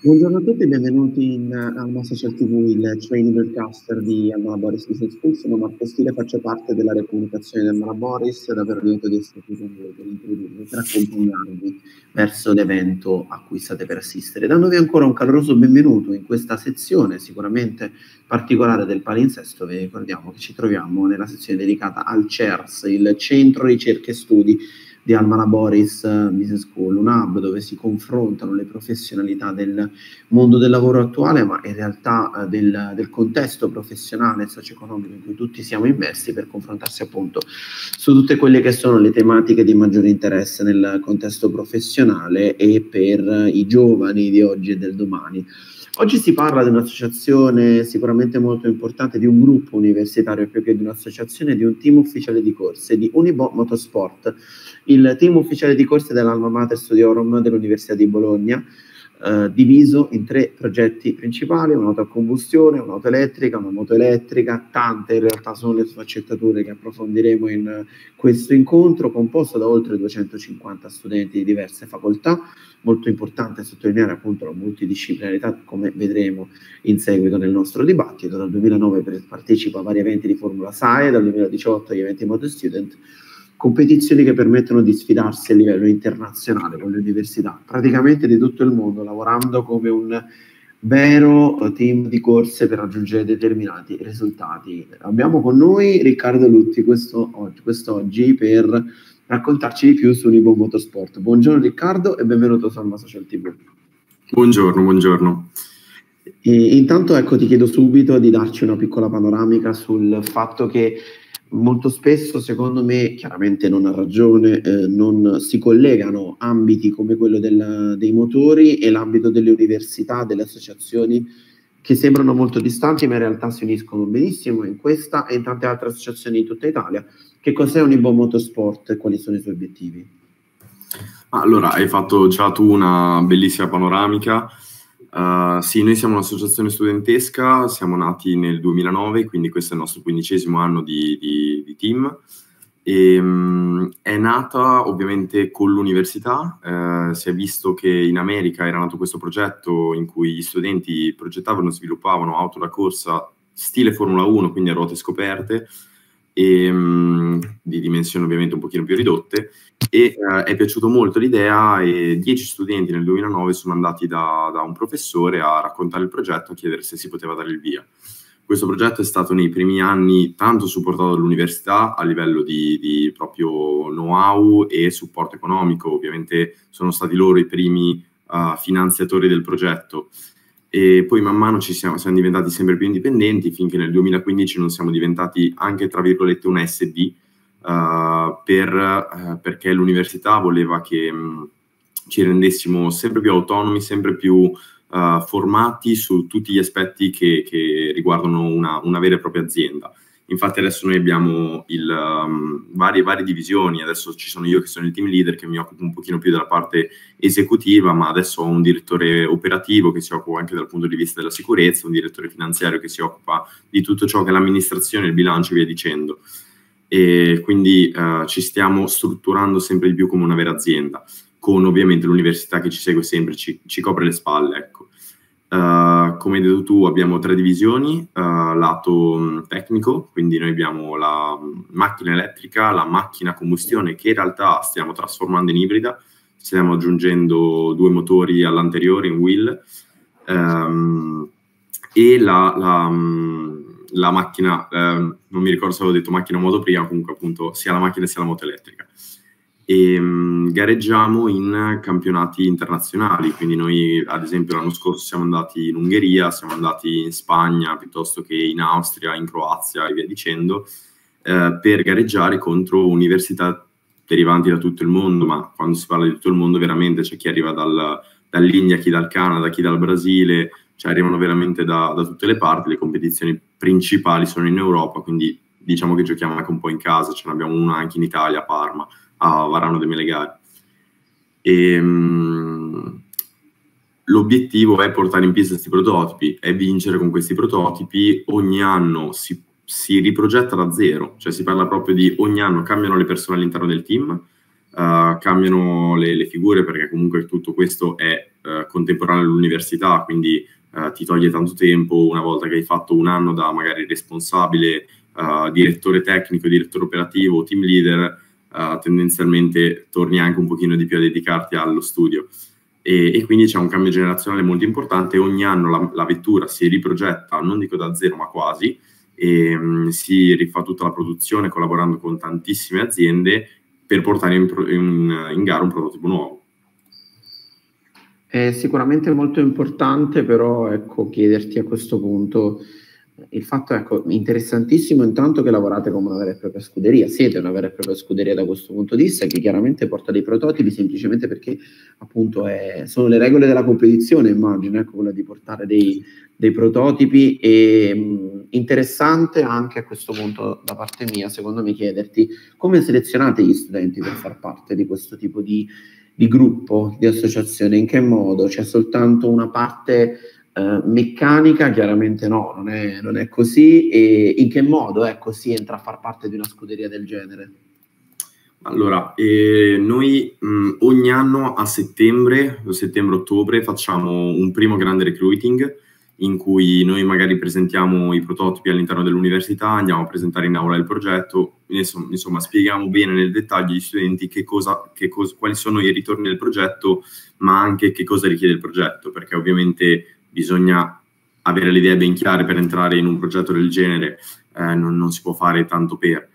Buongiorno a tutti e benvenuti in Alma Social TV, il training broadcaster di Alma Boris Business School. Sono Marco Stile, faccio parte della comunicazione di Alma Boris, davvero lieto di essere qui con voi per introdurvi, per accompagnarvi verso l'evento a cui state per assistere, dandovi ancora un caloroso benvenuto in questa sezione sicuramente particolare del palinsesto. Vi ricordiamo che ci troviamo nella sezione dedicata al CERS, il Centro Ricerche e Studi di Alma Boris Business School, un hub dove si confrontano le professionalità del mondo del lavoro attuale, ma in realtà del contesto professionale e socio-economico in cui tutti siamo immersi, per confrontarsi appunto su tutte quelle che sono le tematiche di maggiore interesse nel contesto professionale e per i giovani di oggi e del domani. Oggi si parla di un'associazione sicuramente molto importante, di un gruppo universitario più che di un'associazione, di un team ufficiale di corse, di Unibo Motorsport, il team ufficiale di corse dell'Alma Mater Studiorum dell'Università di Bologna, diviso in 3 progetti principali: un'auto a combustione, un'auto elettrica, una moto elettrica. Tante in realtà sono le sfaccettature che approfondiremo in questo incontro, composto da oltre 250 studenti di diverse facoltà. Molto importante sottolineare appunto la multidisciplinarità, come vedremo in seguito nel nostro dibattito. Dal 2009 partecipa a vari eventi di Formula SAE, dal 2018 agli eventi Moto Student, competizioni che permettono di sfidarsi a livello internazionale con le università praticamente di tutto il mondo, lavorando come un vero team di corse per raggiungere determinati risultati. Abbiamo con noi Riccardo Lutti quest'oggi per raccontarci di più su Unibo Motorsport. Buongiorno Riccardo e benvenuto su Alma Social TV. Buongiorno, buongiorno. E intanto ecco, ti chiedo subito di darci una piccola panoramica sul fatto che molto spesso, secondo me, chiaramente non ha ragione, non si collegano ambiti come quello dei motori e l'ambito delle università, delle associazioni, che sembrano molto distanti ma in realtà si uniscono benissimo in questa e in tante altre associazioni di tutta Italia. Che cos'è Unibo Motorsport e quali sono i suoi obiettivi? Allora, hai fatto già tu una bellissima panoramica. Sì, noi siamo un'associazione studentesca, siamo nati nel 2009, quindi questo è il nostro 15° anno di team. È nata ovviamente con l'università. Si è visto che in America era nato questo progetto in cui gli studenti progettavano e sviluppavano auto da corsa stile Formula 1, quindi a ruote scoperte, e di dimensioni ovviamente un pochino più ridotte, e è piaciuto molto l'idea, e 10 studenti nel 2009 sono andati da un professore a raccontare il progetto, a chiedere se si poteva dare il via. Questo progetto è stato nei primi anni tanto supportato dall'università a livello di proprio know-how e supporto economico. Ovviamente sono stati loro i primi finanziatori del progetto, e poi man mano siamo diventati sempre più indipendenti, finché nel 2015 non siamo diventati anche, tra virgolette, un SD, perché l'università voleva che ci rendessimo sempre più autonomi, sempre più formati su tutti gli aspetti che riguardano una vera e propria azienda. Infatti adesso noi abbiamo varie divisioni. Adesso ci sono io che sono il team leader, che mi occupo un pochino più della parte esecutiva, ma adesso ho un direttore operativo che si occupa anche dal punto di vista della sicurezza, un direttore finanziario che si occupa di tutto ciò che è l'amministrazione, il bilancio e via dicendo. E quindi ci stiamo strutturando sempre di più come una vera azienda, con ovviamente l'università che ci segue sempre, ci copre le spalle, ecco. Come hai detto tu, abbiamo 3 divisioni: lato tecnico, quindi noi abbiamo la macchina elettrica, la macchina a combustione, che in realtà stiamo trasformando in ibrida, stiamo aggiungendo 2 motori all'anteriore in wheel, e la macchina, non mi ricordo se avevo detto macchina o moto prima, comunque appunto sia la macchina sia la moto elettrica. E gareggiamo in campionati internazionali, quindi noi ad esempio l'anno scorso siamo andati in Ungheria, siamo andati in Spagna, piuttosto che in Austria, in Croazia e via dicendo, per gareggiare contro università derivanti da tutto il mondo. Ma quando si parla di tutto il mondo veramente c'è chi arriva dall'India, chi dal Canada, chi dal Brasile, cioè arrivano veramente da tutte le parti. Le competizioni principali sono in Europa, quindi diciamo che giochiamo anche un po' in casa, ce ne abbiamo una anche in Italia, a Parma, a Varano de Melegari. L'obiettivo è portare in pista questi prototipi, è vincere con questi prototipi. Ogni anno si riprogetta da zero, cioè si parla proprio di ogni anno cambiano le persone all'interno del team, cambiano le figure perché comunque tutto questo è contemporaneo all'università, quindi ti toglie tanto tempo una volta che hai fatto un anno da magari responsabile, direttore tecnico, direttore operativo, team leader, tendenzialmente torni anche un pochino di più a dedicarti allo studio. E quindi c'è un cambio generazionale molto importante. Ogni anno la vettura si riprogetta, non dico da zero ma quasi, e si rifà tutta la produzione collaborando con tantissime aziende per portare in gara un prototipo nuovo. È sicuramente molto importante, però ecco, chiederti a questo punto il fatto, ecco, interessantissimo intanto che lavorate come una vera e propria scuderia, siete una vera e propria scuderia da questo punto di vista, che chiaramente porta dei prototipi semplicemente perché appunto sono le regole della competizione, immagino, ecco, quella di portare dei prototipi. E interessante anche a questo punto da parte mia, secondo me, chiederti come selezionate gli studenti per far parte di questo tipo di gruppo, di associazione, in che modo? C'è soltanto una parte meccanica? Chiaramente no, non è così. E in che modo, ecco, si entra a far parte di una scuderia del genere? Allora, noi ogni anno a settembre-ottobre facciamo un primo grande recruiting in cui noi magari presentiamo i prototipi all'interno dell'università, andiamo a presentare in aula il progetto, insomma spieghiamo bene nel dettaglio agli studenti quali sono i ritorni del progetto, ma anche che cosa richiede il progetto, perché ovviamente bisogna avere le idee ben chiare per entrare in un progetto del genere, non si può fare tanto per.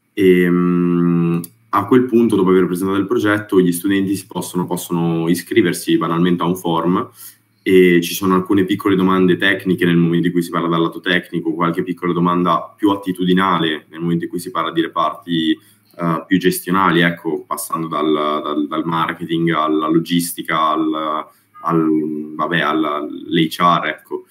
A quel punto, dopo aver presentato il progetto, gli studenti possono iscriversi banalmente a un forum e ci sono alcune piccole domande tecniche nel momento in cui si parla dal lato tecnico, qualche piccola domanda più attitudinale nel momento in cui si parla di reparti più gestionali, ecco, passando dal marketing alla logistica, all'HR, ecco.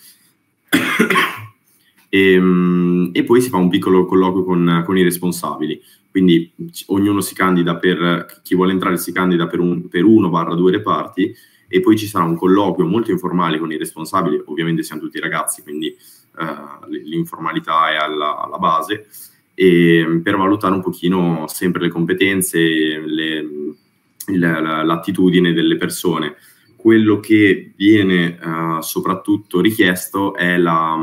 E poi si fa un piccolo colloquio con i responsabili, quindi ognuno si candida chi vuole entrare si candida per 1/2 reparti, e poi ci sarà un colloquio molto informale con i responsabili, ovviamente siamo tutti ragazzi, quindi l'informalità è alla base, e per valutare un pochino sempre le competenze, l'attitudine delle persone. Quello che viene soprattutto richiesto è la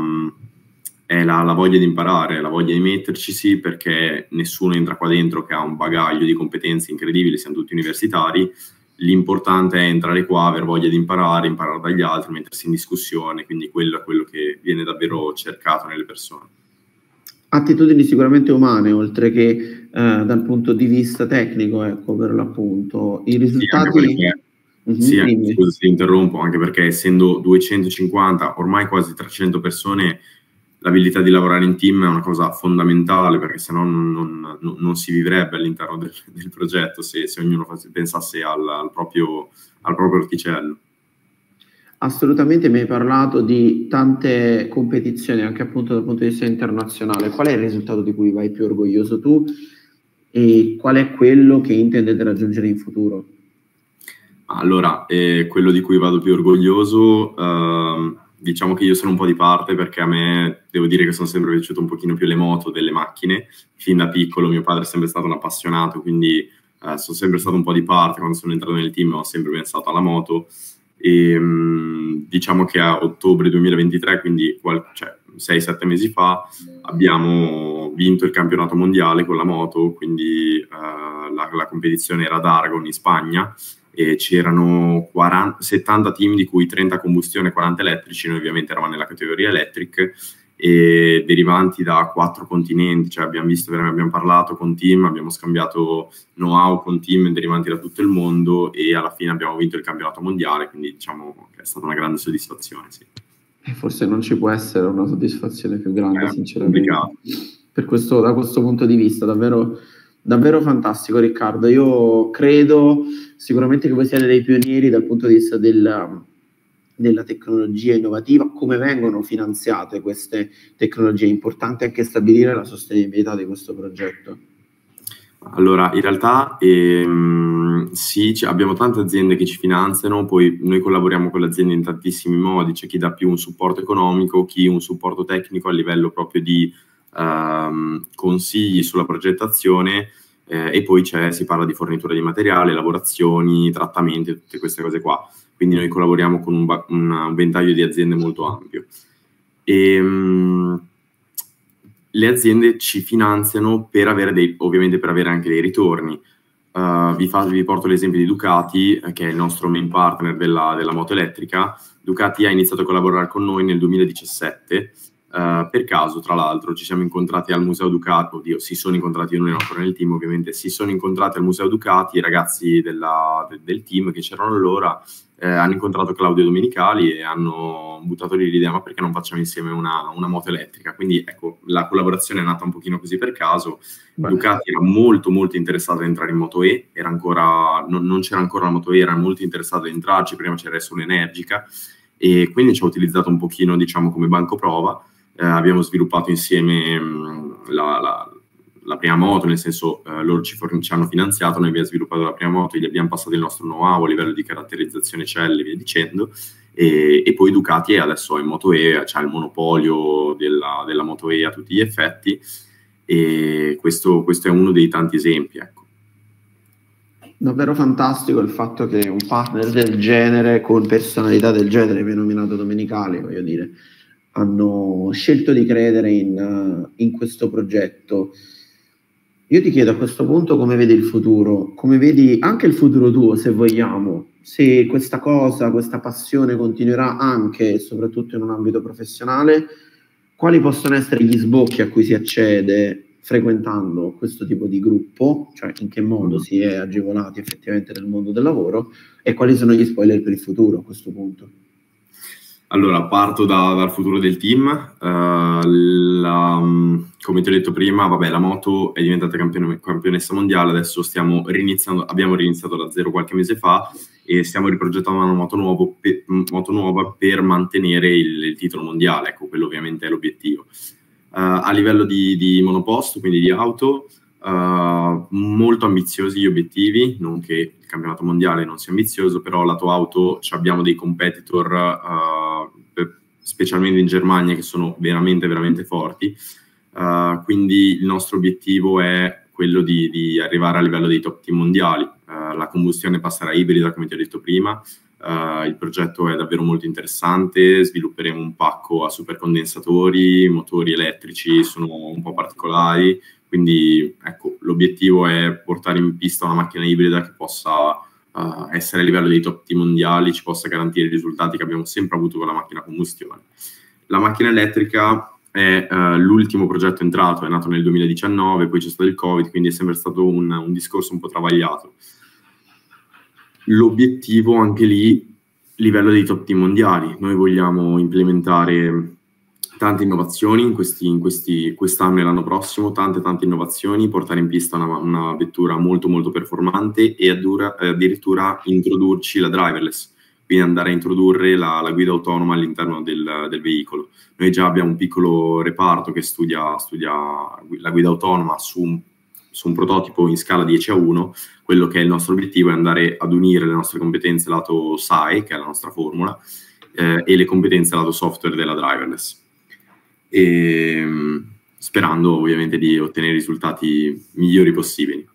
voglia di imparare, la voglia di metterci, sì, perché nessuno entra qua dentro che ha un bagaglio di competenze incredibili, siamo tutti universitari. L'importante è entrare qua, aver voglia di imparare dagli altri, mettersi in discussione, quindi quello è quello che viene davvero cercato nelle persone. Attitudini sicuramente umane, oltre che dal punto di vista tecnico, ecco, per l'appunto. I risultati... Sì, scusa se interrompo, anche perché essendo 250, ormai quasi 300 persone, l'abilità di lavorare in team è una cosa fondamentale, perché se no non si vivrebbe all'interno del progetto se ognuno pensasse al proprio orticello. Assolutamente, mi hai parlato di tante competizioni anche appunto dal punto di vista internazionale. Qual è il risultato di cui vai più orgoglioso tu e qual è quello che intendete raggiungere in futuro? Allora, quello di cui vado più orgoglioso, diciamo che io sono un po' di parte, perché a me, devo dire che sono sempre piaciuto un pochino più le moto delle macchine. Fin da piccolo mio padre è sempre stato un appassionato, quindi sono sempre stato un po' di parte. Quando sono entrato nel team ho sempre pensato alla moto, e diciamo che a ottobre 2023, quindi 6-7 mesi fa, abbiamo vinto il campionato mondiale con la moto, quindi la competizione era ad Aragon in Spagna, e c'erano 70 team, di cui 30 combustione e 40 elettrici. Noi ovviamente eravamo nella categoria electric, e derivanti da 4 continenti, cioè abbiamo parlato con team, abbiamo scambiato know-how con team derivanti da tutto il mondo, e alla fine abbiamo vinto il campionato mondiale, quindi diciamo che è stata una grande soddisfazione, sì. Forse non ci può essere una soddisfazione più grande, sinceramente. Da questo punto di vista, davvero fantastico, Riccardo. Io credo sicuramente che voi siete dei pionieri dal punto di vista della tecnologia innovativa. Come vengono finanziate queste tecnologie? È importante anche stabilire la sostenibilità di questo progetto. Allora, in realtà sì, abbiamo tante aziende che ci finanziano, poi noi collaboriamo con le aziende in tantissimi modi. C'è chi dà più un supporto economico, chi un supporto tecnico a livello proprio di consigli sulla progettazione, e poi si parla di fornitura di materiale, lavorazioni, trattamenti, tutte queste cose qua. Quindi noi collaboriamo con un ventaglio di aziende molto ampio. Le aziende ci finanziano per avere ovviamente per avere anche dei ritorni. Vi porto l'esempio di Ducati, che è il nostro main partner della moto elettrica. Ducati ha iniziato a collaborare con noi nel 2017, per caso, tra l'altro, ci siamo incontrati al Museo Ducati, oddio, si sono incontrati, io non ero ancora nel team ovviamente, si sono incontrati al Museo Ducati, i ragazzi del team che c'erano allora, hanno incontrato Claudio Domenicali e hanno buttato lì l'idea, ma perché non facciamo insieme una moto elettrica? Quindi ecco, la collaborazione è nata un pochino così per caso. Ducati era molto molto interessata ad entrare in Moto E, non c'era ancora la Moto E, era molto interessata ad entrarci, prima c'era solo Energica, e quindi ci ha utilizzato un pochino, diciamo, come banco prova. Abbiamo sviluppato insieme la prima moto, nel senso loro ci hanno finanziato, noi abbiamo sviluppato la prima moto, gli abbiamo passato il nostro know-how a livello di caratterizzazione celle e via dicendo, e poi Ducati adesso è in Moto E, c'ha il monopolio della Moto E a tutti gli effetti, e questo è uno dei tanti esempi, ecco. Davvero fantastico il fatto che un partner del genere, con personalità del genere, vi ho nominato Domenicali, voglio dire, hanno scelto di credere in questo progetto. Io ti chiedo a questo punto come vedi il futuro, come vedi anche il futuro tuo, se vogliamo, se questa passione continuerà anche e soprattutto in un ambito professionale, quali possono essere gli sbocchi a cui si accede frequentando questo tipo di gruppo, cioè in che modo si è agevolati effettivamente nel mondo del lavoro, e quali sono gli spoiler per il futuro a questo punto? Allora, parto dal futuro del team. Come ti ho detto prima, vabbè, la moto è diventata campionessa mondiale, adesso abbiamo riniziato da zero qualche mese fa e stiamo riprogettando una moto nuova per mantenere il titolo mondiale, ecco, quello ovviamente è l'obiettivo. A livello di monoposto, quindi di auto, molto ambiziosi gli obiettivi, non che il campionato mondiale non sia ambizioso, però lato auto abbiamo dei competitor, specialmente in Germania, che sono veramente veramente forti, quindi il nostro obiettivo è quello di arrivare a livello dei top team mondiali. La combustione passerà ibrida, come ti ho detto prima. Il progetto è davvero molto interessante, svilupperemo un pacco a supercondensatori, motori elettrici sono un po' particolari, quindi ecco, l'obiettivo è portare in pista una macchina ibrida che possa essere a livello dei top team mondiali, ci possa garantire i risultati che abbiamo sempre avuto con la macchina a combustione. La macchina elettrica è l'ultimo progetto entrato, è nato nel 2019, poi c'è stato il Covid, quindi è sempre stato un discorso un po' travagliato. L'obiettivo anche lì, livello dei top team mondiali. Noi vogliamo implementare tante innovazioni quest'anno e l'anno prossimo, tante innovazioni, portare in pista una vettura molto molto performante e addirittura introdurci la driverless, quindi andare a introdurre la guida autonoma all'interno del veicolo. Noi già abbiamo un piccolo reparto che studia la guida autonoma su un prototipo in scala 10:1. Quello che è il nostro obiettivo è andare ad unire le nostre competenze lato SAE, che è la nostra formula, e le competenze lato software della driverless. E sperando ovviamente di ottenere i risultati migliori possibili.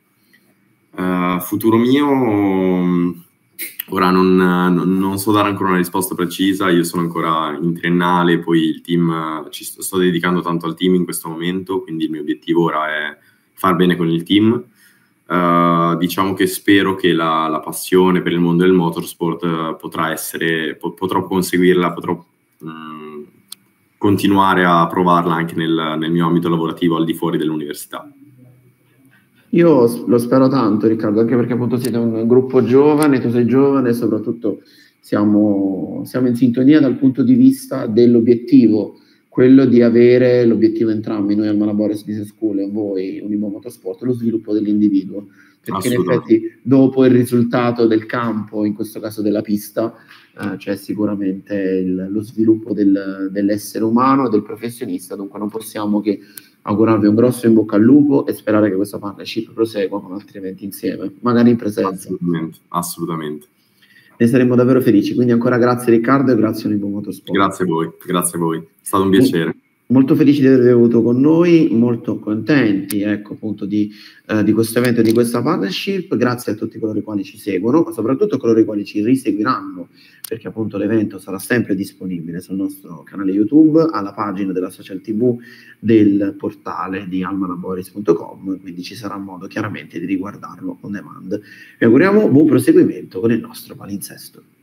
Futuro mio, ora non so dare ancora una risposta precisa, io sono ancora in triennale, poi il team, sto dedicando tanto al team in questo momento, quindi il mio obiettivo ora è far bene con il team. Diciamo che spero che la passione per il mondo del motorsport potrò conseguirla, potrò continuare a provarla anche nel mio ambito lavorativo al di fuori dell'università. Io lo spero tanto, Riccardo, anche perché appunto siete un gruppo giovane, tu sei giovane e soprattutto siamo in sintonia dal punto di vista dell'obiettivo, quello di avere l'obiettivo entrambi, noi al Malaboris Business School e voi Unimmo Motorsport, lo sviluppo dell'individuo, perché in effetti dopo il risultato del campo, in questo caso della pista, c'è sicuramente lo sviluppo dell'essere umano, del professionista, dunque non possiamo che augurarvi un grosso in bocca al lupo e sperare che questa partnership prosegua con altri eventi insieme, magari in presenza. Assolutamente. Ne saremmo davvero felici, quindi ancora grazie Riccardo e grazie a Unimmo Motorsport. Grazie a voi, è stato un piacere. Molto felici di avervi avuto con noi, molto contenti, ecco, appunto di questo evento e di questa partnership. Grazie a tutti coloro i quali ci seguono, ma soprattutto a coloro i quali ci riseguiranno, perché appunto l'evento sarà sempre disponibile sul nostro canale YouTube, alla pagina della Social TV, del portale di almanaboris.com, quindi ci sarà modo chiaramente di riguardarlo on demand. Vi auguriamo buon proseguimento con il nostro palinsesto.